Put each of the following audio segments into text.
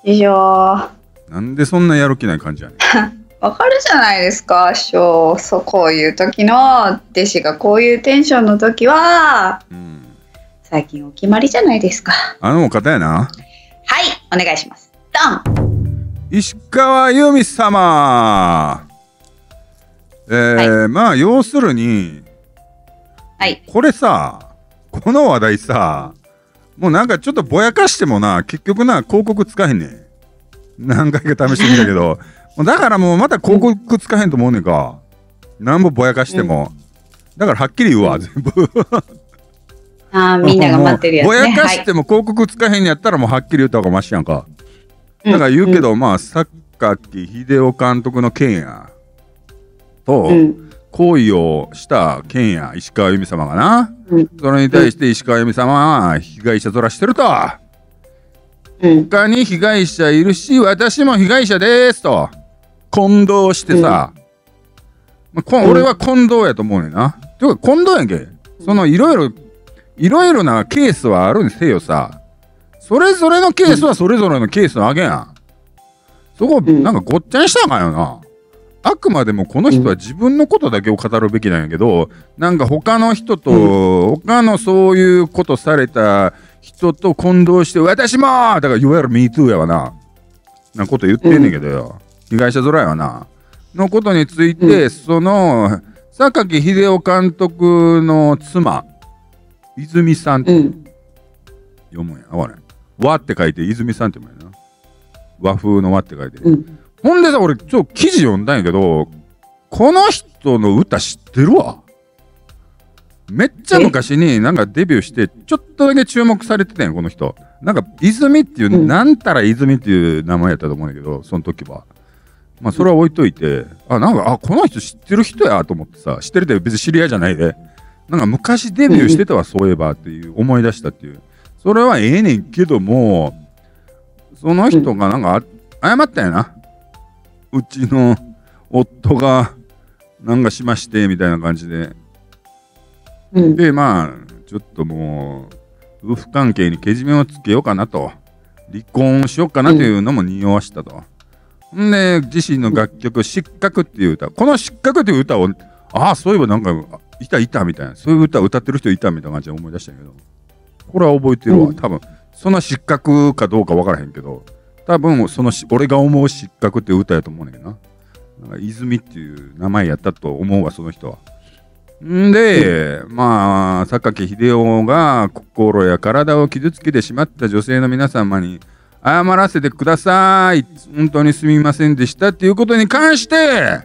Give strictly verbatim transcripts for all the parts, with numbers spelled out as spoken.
師匠。 なんでそんなやる気ない感じやねん。 わかるじゃないですか、師匠。そう、こういう時の弟子がこういうテンションの時は、うん、最近お決まりじゃないですか。 あのお方やな。 はい、お願いします。ドン。 石川由美様。えーはい、まあ要するに、 はい、 これさ、この話題さ、もうなんかちょっとぼやかしてもな、結局な広告つかへんねん。何回か試してみたけどだからもうまた広告つかへんと思うねんか。なんぼぼやかしても、うん、だからはっきり言うわ、うん、全部あ、みんなが待ってるやつね。 ぼやかしても広告つかへんやったらもうはっきり言った方がマシやんか。だから言うけど、うん、まあ榊英雄監督の件やと、うん、行為をした件や石川由美様がな、うん、それに対して石川由美様は被害者面してると、うん、他に被害者いるし私も被害者ですと混同してさ、うんまあ、俺は混同やと思うねんな。ていうか混同やんけ。そのいろいろいろいろなケースはあるにせよさ、それぞれのケースはそれぞれのケースなわけやん。そこなんかごっちゃにしたらあかんよな。あくまでもこの人は自分のことだけを語るべきなんやけど、なんか他の人と、うん、他のそういうことされた人と混同して私もだからいわゆる ミートゥー やわななこと言ってんねんけどよ、うん、被害者揃いはなのことについて、うん、その榊英雄監督の妻泉さんって、うん、読むんやなこれ。和って書いて泉さんって読むんやな。和風の和って書いて、うん、ほんでさ俺ちょっと記事読んだんやけどこの人の歌知ってるわ。めっちゃ昔になんかデビューしてちょっとだけ注目されてたんやこの人。なんか泉っていう、うん、なんたら泉っていう名前やったと思うんだけどその時はまあそれは置いといて、あなんかあこの人知ってる人やと思ってさ、知ってるって別に知り合いじゃないで、なんか昔デビューしてたわ、うん、そういえばっていう思い出したっていう。それはええねんけどもその人がなんか謝ったんやな。うちの夫がなんかしましてみたいな感じで、うん、でまあちょっともう夫婦関係にけじめをつけようかなと、離婚しようかなというのも匂わしたと。ほんで自身の楽曲「失格」っていう歌、この「失格」っていう歌をああそういえばなんかいたいたみたいな、そういう歌を歌ってる人いたみたいな感じで思い出したんやけど、これは覚えてるわ。多分そんな失格かどうか分からへんけど多分その俺が思う失格っていう歌やと思うねんだけどな。なんか泉っていう名前やったと思うわその人は。んで、うん、まあ榊英雄が心や体を傷つけてしまった女性の皆様に謝らせてください、本当にすみませんでしたっていうことに関して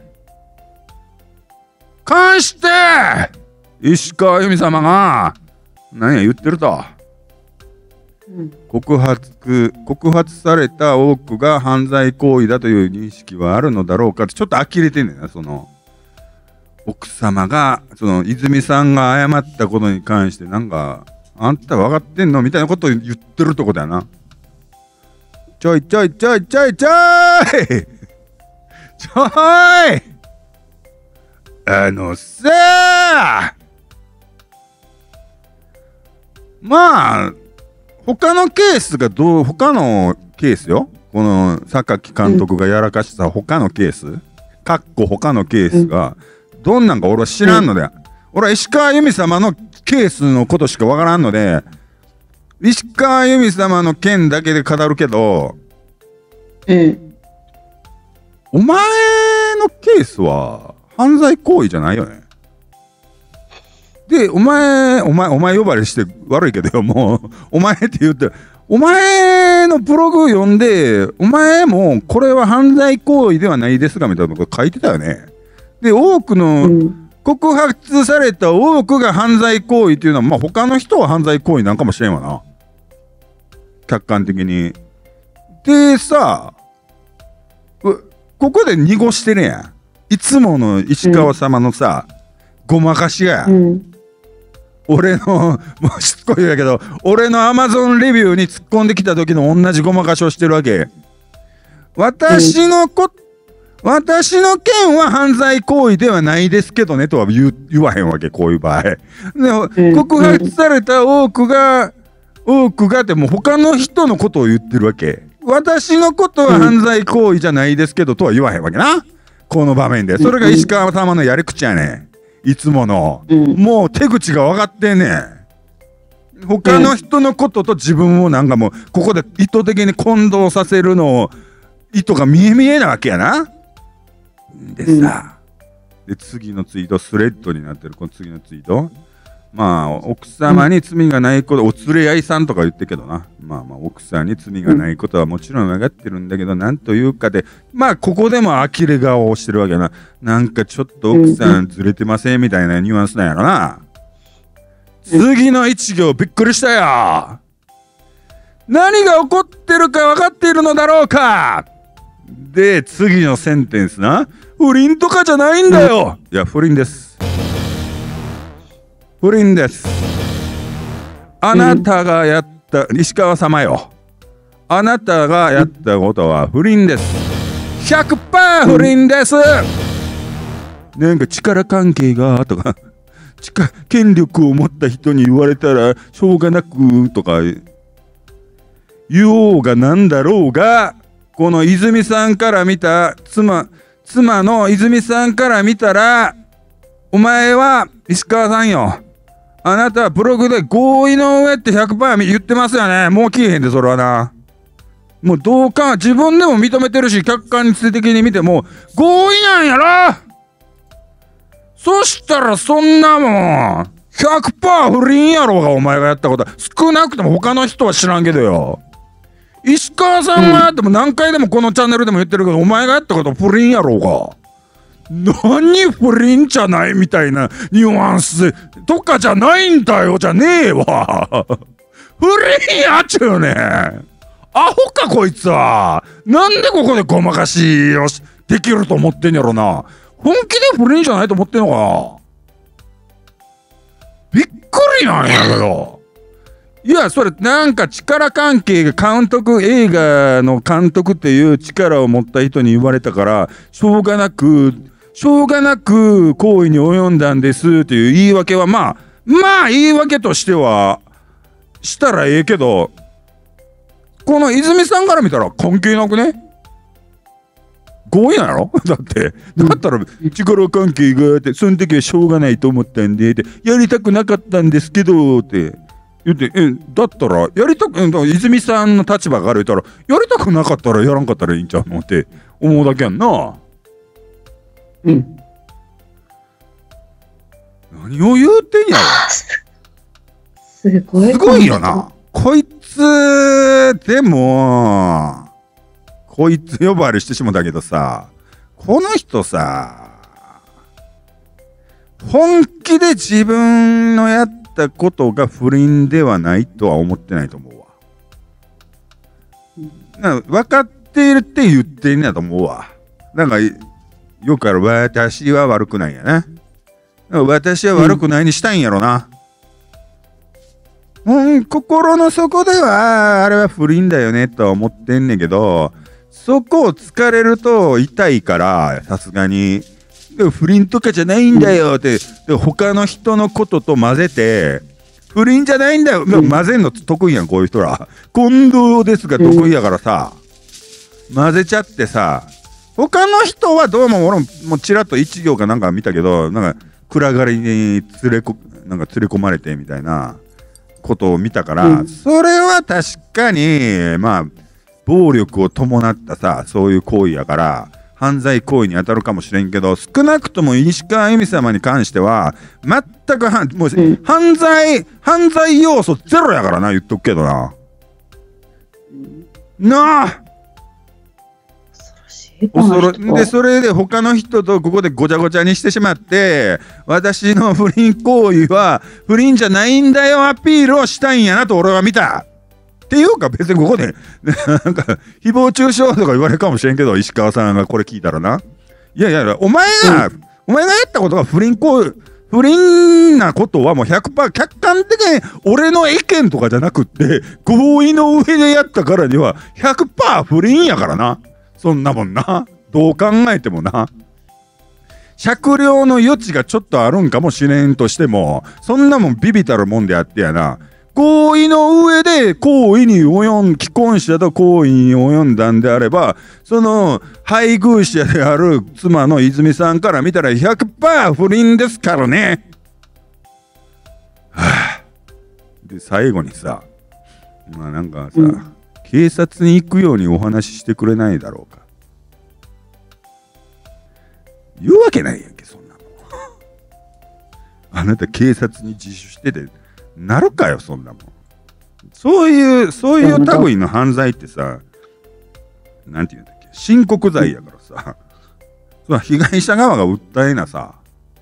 関して石川由美様が何や言ってると、うん、告発告発された多くが犯罪行為だという認識はあるのだろうかってちょっと呆れてんねんな。その奥様がその泉さんが謝ったことに関してなんかあんた分かってんのみたいなことを言ってるとこだよな。ちょいちょいちょいちょいちょいちょいあのさあまあ他のケースがどう他のケースよ、この榊監督がやらかした他のケース、かっこ他のケースがどんなんか俺は知らんので、うん、俺は石川由美様のケースのことしかわからんので石川由美様の件だけで語るけど、うん、お前のケースは犯罪行為じゃないよね。でお前お前お前呼ばれして悪いけどよ、もうお前って言ってお前のブログ読んでお前もこれは犯罪行為ではないですがみたいなこと書いてたよね。で多くの、うん告発された多くが犯罪行為っていうのはまあ他の人は犯罪行為なんかもしれんわな、客観的に。でさここで濁してるやん、いつもの石川様のさ、うん、ごまかしが、うん、俺のもうしつこいやけど俺のアマゾンレビューに突っ込んできた時の同じごまかしをしてるわけ。私のこ、うん私の件は犯罪行為ではないですけどねとは 言, 言わへんわけ、こういう場合。で告発された多くが多くがってもう他の人のことを言ってるわけ。 私のことは犯罪行為じゃないですけどとは言わへんわけな、この場面で。それが石川様のやり口やねん、いつもの、うん、もう手口が分かってんねん。他の人のことと自分をなんかもうここで意図的に混同させるのを意図が見え見えなわけやな。でさ、うん、で次のツイートスレッドになってるこの次のツイート、まあ奥様に罪がないこと、うん、お連れ合いさんとか言ってるけどな、まあまあ奥さんに罪がないことはもちろん分かってるんだけど、なんというかで、まあここでも呆れ顔をしてるわけやな。なんかちょっと奥さんずれてませんみたいなニュアンスなんやろな。次の一行びっくりしたよ。何が起こってるか分かっているのだろうか。で次のセンテンスな、不倫とかじゃないんだよ。いや不倫です、不倫です。あなたがやった石川様よ、あなたがやったことは不倫です。 ひゃくパーセント 不倫です。なんか力関係がとか権力を持った人に言われたらしょうがなくとか言おうがなんだろうが、この泉さんから見た妻妻の泉さんから見たら、お前は石川さんよ、あなたはブログで合意の上って ひゃくパーセント 言ってますよね。もう聞えへんでそれはな。もうどうか自分でも認めてるし、客観的に見ても合意なんやろ。そしたらそんなもん ひゃくパーセント 不倫やろうが、お前がやったことは。少なくとも他の人は知らんけどよ、石川さんがやっても何回でもこのチャンネルでも言ってるけど、お前がやったことは不倫やろうが。何不倫じゃないみたいなニュアンスとかじゃないんだよじゃねえわ。不倫やっちゅうねん。アホかこいつは。なんでここでごまかしをできると思ってんやろな。本気で不倫じゃないと思ってんのかな。びっくりなんやけど。いやそれなんか力関係が、監督、映画の監督っていう力を持った人に言われたからしょうがなくしょうがなく行為に及んだんですっていう言い訳は、まあまあ言い訳としてはしたらええけど、この泉さんから見たら関係なくね。合意なんやろだってだったら力関係があって、その時はしょうがないと思ったんでってやりたくなかったんですけどって言って、えだったらやりたく、泉さんの立場から言ったらやりたくなかったらやらんかったらいいんちゃうのって思うだけやんな。うん。何を言うてんやろ。 すごい。 すごいよな。こいつでもこいつ呼ばわりしてしもたけどさ、この人さ本気で自分のやったことが不倫ではないとは思ってないと思うわ。なんか分かっているって言ってんやと思うわ。なんかよくある私は悪くないやね。私は悪くないにしたいんやろな。うん、心の底ではあれは不倫だよねとは思ってんねんけど、そこを突かれると痛いから、さすがに不倫とかじゃないんだよって、で他の人のことと混ぜて不倫じゃないんだよ、混ぜんの得意やんこういう人ら。近藤ですが得意やからさ、混ぜちゃってさ、他の人はどうも俺もちらっと一行かなんか見たけど、なんか暗がりに連れこなんか連れ込まれてみたいなことを見たから、うん、それは確かにまあ暴力を伴ったさそういう行為やから犯罪行為に当たるかもしれんけど、少なくとも石川由美様に関しては全くはもう、うん、犯罪犯罪要素ゼロやからな、言っとくけどな。なあ恐ろで、それで他の人とここでごちゃごちゃにしてしまって、私の不倫行為は不倫じゃないんだよアピールをしたいんやなと俺は見た。っていうか別にここでなんか誹謗中傷とか言われるかもしれんけど、石川さんがこれ聞いたらな、いやいやお前が、うん、お前がやったことが不倫行為不倫なことはもう ひゃくパーセント 客観的に俺の意見とかじゃなくって合意の上でやったからには ひゃくパーセント 不倫やからな。そんなもんな、どう考えてもな、酌量の余地がちょっとあるんかもしれんとしても、そんなもんビビたるもんであってやな、 合意の上で行為に及ん、既婚者と行為に及んだんであれば、その配偶者である妻の泉さんから見たら ひゃくパーセント 不倫ですからね。はあ、で最後にさ、まあなんかさ、うん、警察に行くようにお話ししてくれないだろうか。言うわけないやんけ、そんなもん。あなた警察に自首しててなるかよ、そんなもん。そういうそういう類の犯罪ってさ、なんていうんだっけ、申告罪やからさ、その被害者側が訴えなさ、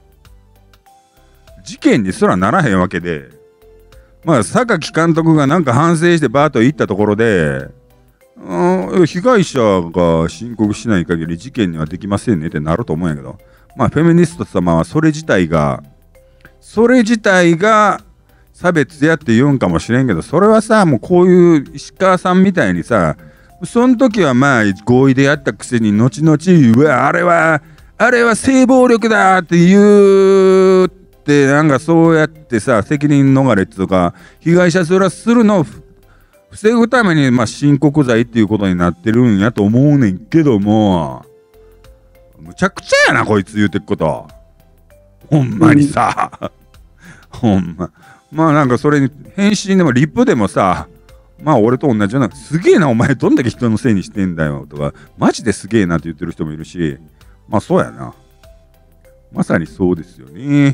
事件にすらならへんわけで、まあ榊監督がなんか反省してバーッと言ったところで、うん、被害者が申告しない限り事件にはできませんねってなると思うんやけど、まあフェミニスト様はそれ自体がそれ自体が差別やって言うんかもしれんけど、それはさ、もうこういう石川さんみたいにさ、その時はまあ合意でやったくせに後々、うわ、あれはあれは性暴力だって言うって、なんかそうやってさ、責任逃れとか被害者すらするのを防ぐために、まあ申告罪っていうことになってるんやと思うねんけども、むちゃくちゃやなこいつ言うてくこと。ほんまにさ、うん、ほんま。まあなんかそれに返信でもリップでもさ、まあ俺と同じような、すげえなお前どんだけ人のせいにしてんだよとか、マジですげえなって言ってる人もいるし、まあそうやな。まさにそうですよね。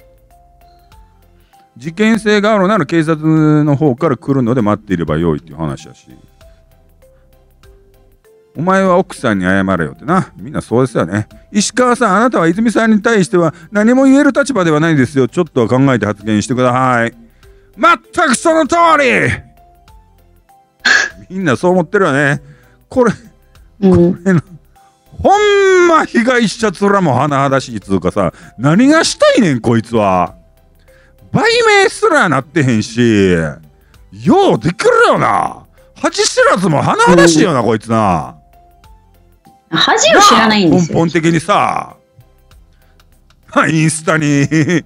事件性があるなら警察の方から来るので待っていればよいっていう話だし、お前は奥さんに謝れよってな。みんなそうですよね。石川さん、あなたは泉さんに対しては何も言える立場ではないですよ。ちょっとは考えて発言してください。全くその通りみんなそう思ってるよね。これ、うん、これのほんま被害者面も甚だしいっつうかさ、何がしたいねんこいつは。売名すらなってへんし、ようできるよな。恥知らずも甚だしいよな、うん、こいつな。 恥を知らないんですよ。 根本的にさ、インスタに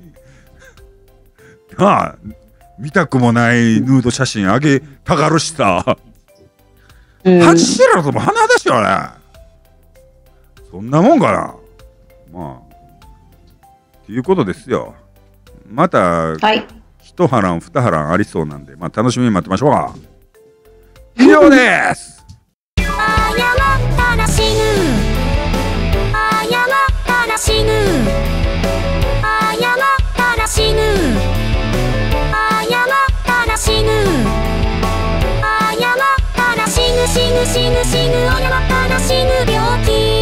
なあ、見たくもないヌード写真あげたがるしさ、うん、恥知らずも甚だしいよね。そんなもんかな。まあっていうことですよ。また、はい、一波乱二波乱ありそうなんで、まあ楽しみに待ってましょうか。以上です。謝ったら死ぬ。謝ったら死ぬ。謝ったら死ぬ。謝ったら死ぬ。謝ったら死ぬ死ぬ死ぬ死ぬ。謝ったら死ぬ病気。